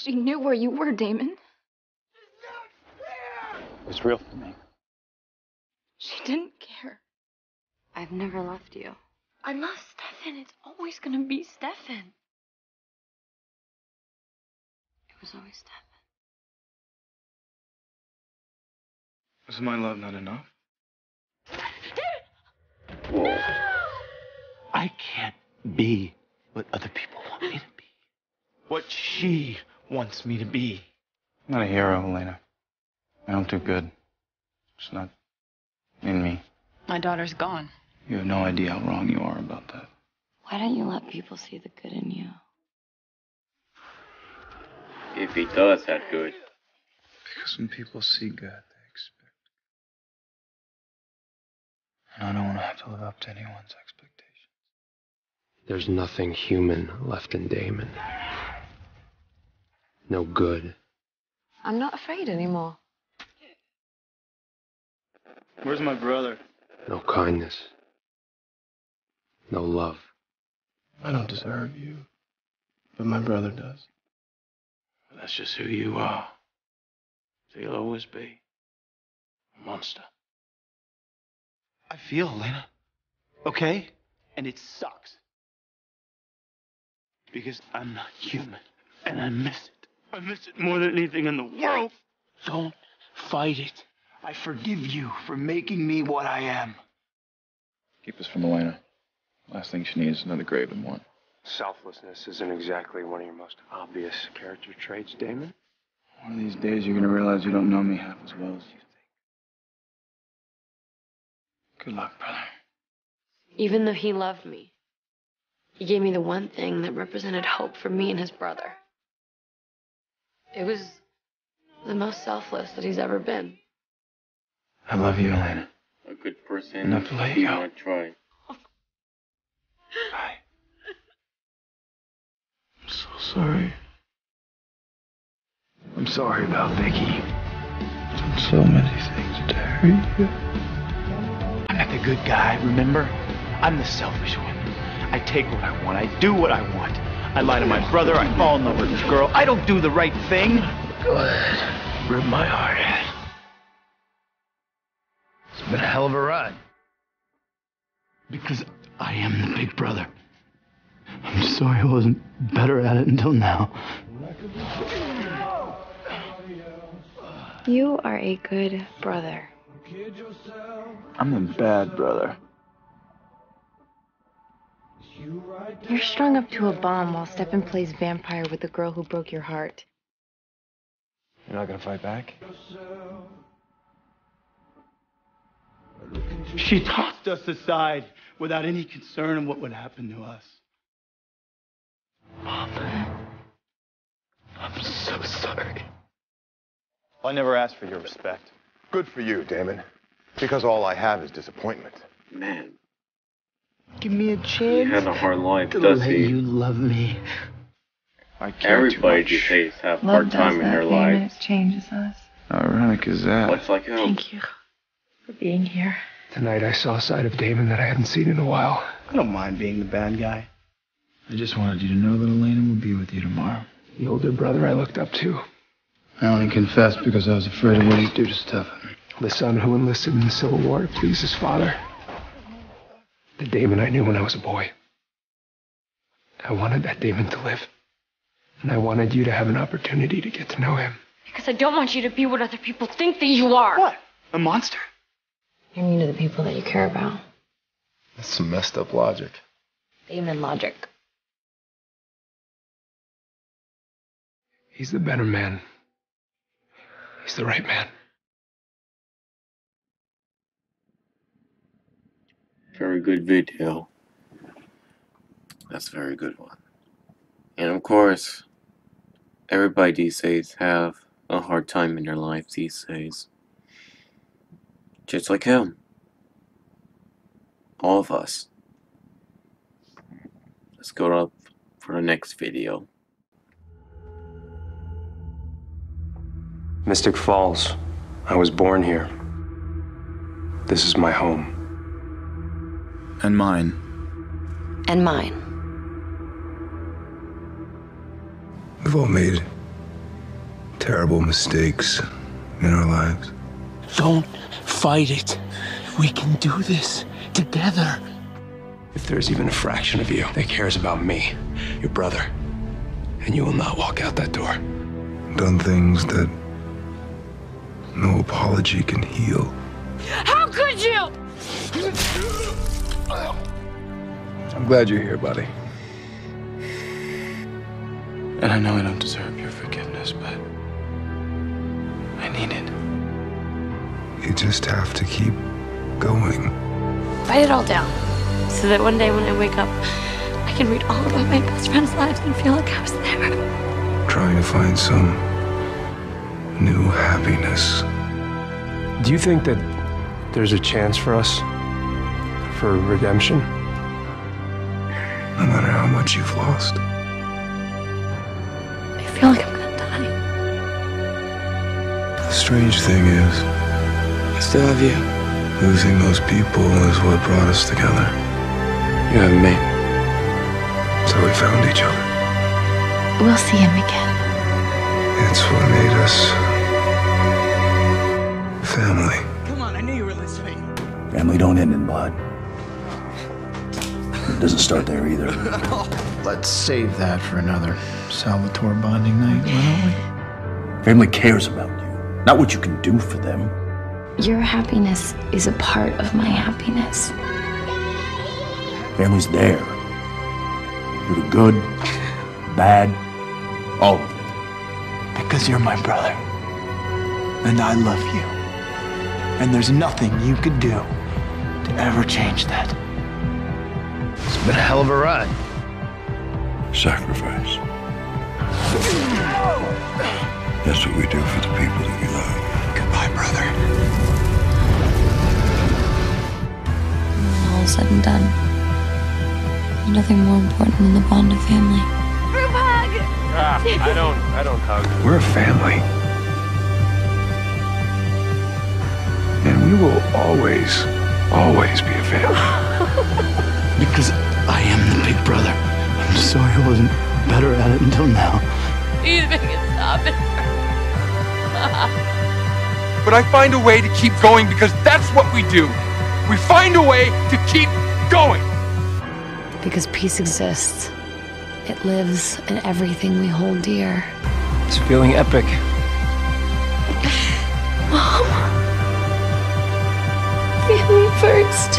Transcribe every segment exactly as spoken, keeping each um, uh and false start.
She knew where you were, Damon. It's real for me. She didn't care. I've never left you. I love Stefan. It's always gonna be Stefan. It was always Stefan. Was my love not enough? Whoa. I can't be what other people want me to be. What she wants me to be. I'm not a hero, Elena. I don't do good. It's not in me. My daughter's gone. You have no idea how wrong you are about that. Why don't you let people see the good in you? If he does that good. Because when people see good, they expect. And I don't want to have to live up to anyone's expectations. There's nothing human left in Damon. No good. I'm not afraid anymore. Where's my brother? No kindness. No love. I don't deserve you, but my brother does. That's just who you are. So you'll always be a monster. I feel, Elena. Okay? And it sucks. Because I'm not human. And I miss it. I miss it more than anything in the world. Don't fight it. I forgive you for making me what I am. Keep us from Elena. Last thing she needs is another Graven one. Selflessness isn't exactly one of your most obvious character traits, Damon. One of these days you're gonna realize you don't know me half as well as you think. Good luck, brother. Even though he loved me, he gave me the one thing that represented hope for me and his brother. It was the most selfless that he's ever been. I love you, Elena. A good person. Enough to let you go. Not try. Bye. I'm so sorry. I'm sorry about Vicky. Done so many things to hurt you. I'm the good guy, remember? I'm the selfish one. I take what I want. I do what I want. I lie to my brother. I fall in love with this girl. I don't do the right thing. Go ahead. Rip my heart out. It's been a hell of a ride. Because I am the big brother. I'm sorry I wasn't better at it until now. You are a good brother. I'm the bad brother. You're strung up to a bomb while Stefan plays vampire with the girl who broke your heart. You're not gonna fight back? She tossed us aside without any concern of what would happen to us. Mom, I'm so sorry. I never asked for your respect. Good for you, Damon. Because all I have is disappointment. Man, Give me a he chance has a hard life, to does let he? you love me. I care Everybody too these much. days have Love hard does time in that, their Damon. lives. It changes us. How ironic is that? Much like him. Thank you for being here. Tonight I saw a side of Damon that I hadn't seen in a while. I don't mind being the bad guy. I just wanted you to know that Elena will be with you tomorrow. The older brother I looked up to. I only confessed because I was afraid of what he'd do to Stefan. The son who enlisted in the Civil War to please his father. The Damon I knew when I was a boy. I wanted that Damon to live. And I wanted you to have an opportunity to get to know him. Because I don't want you to be what other people think that you are. What? A monster? You're mean to the people that you care about. That's some messed up logic. Damon logic. He's the better man. He's the right man. Very good video. That's a very good one. And of course, everybody these days have a hard time in their life these days. Just like him. All of us. Let's go up for the next video. Mystic Falls. I was born here. This is my home. And mine. And mine. We've all made terrible mistakes in our lives. Don't fight it. We can do this together. If there's even a fraction of you that cares about me, your brother, and you will not walk out that door. Done things that no apology can heal. How could you? I'm glad you're here, buddy. And I know I don't deserve your forgiveness, but I need it. You just have to keep going. Write it all down, so that one day when I wake up, I can read all about my best friends' lives and feel like I was there. Trying to find some new happiness. Do you think that there's a chance for us for redemption? No matter how much you've lost. I feel like I'm gonna die. The strange thing is, I still have you. losing those people is what brought us together. You have me. So we found each other. We'll see him again. It's what made us family. Come on, I knew you were listening. Family don't end in blood. It doesn't start there either. Let's save that for another Salvatore bonding night, why don't we? Family cares about you, not what you can do for them. Your happiness is a part of my happiness. Family's there. For the good, bad, all of it. Because you're my brother. And I love you. And there's nothing you could do to ever change that. It's been a hell of a ride. Sacrifice. That's what we do for the people that we love. Goodbye, brother. When all said and done, there's nothing more important than the bond of family. Group hug! Ah, I don't, I don't hug. We're a family. And we will always, always be a family. Because I am the big brother. I'm sorry I wasn't better at it until now. Please make it stop it. But I find a way to keep going because that's what we do. We find a way to keep going. Because peace exists. It lives in everything we hold dear. It's feeling epic. Mom. Family first.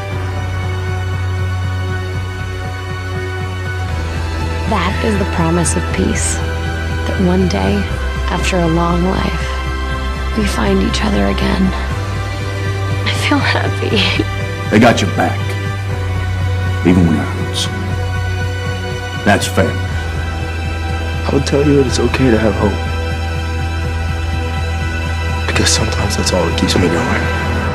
That is the promise of peace. That one day, after a long life, we find each other again. I feel happy. They got your back, even when it hurts. That's family. I would tell you that it's okay to have hope. Because sometimes that's all that keeps me going.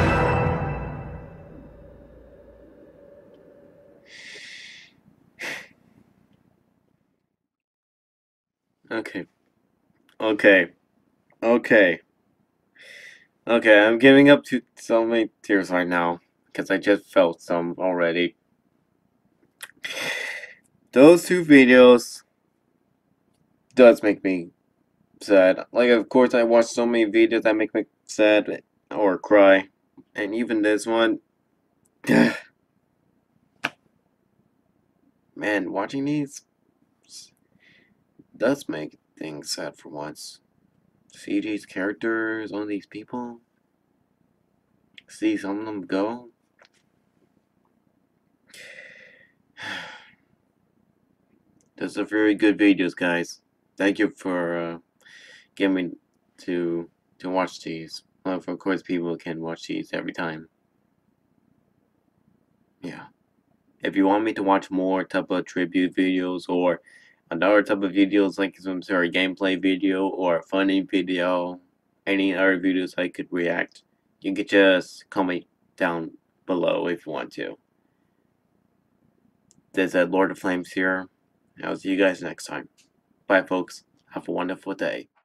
Okay. Okay. Okay. Okay, I'm giving up to so many tears right now. Because I just felt some already. Those two videos does make me sad. Like, of course, I watch so many videos that make me sad or cry. And even this one. Man, watching these does make things sad for once. See these characters, all these people. See some of them go. Those are very good videos, guys. Thank you for uh, getting me to to watch these. Well, of course, people can watch these every time. Yeah. If you want me to watch more type of tribute videos or another type of videos like some sort of gameplay video or a funny video, any other videos I could react, you could just comment down below if you want to. This is Lord of Flames here. I'll see you guys next time. Bye, folks. Have a wonderful day.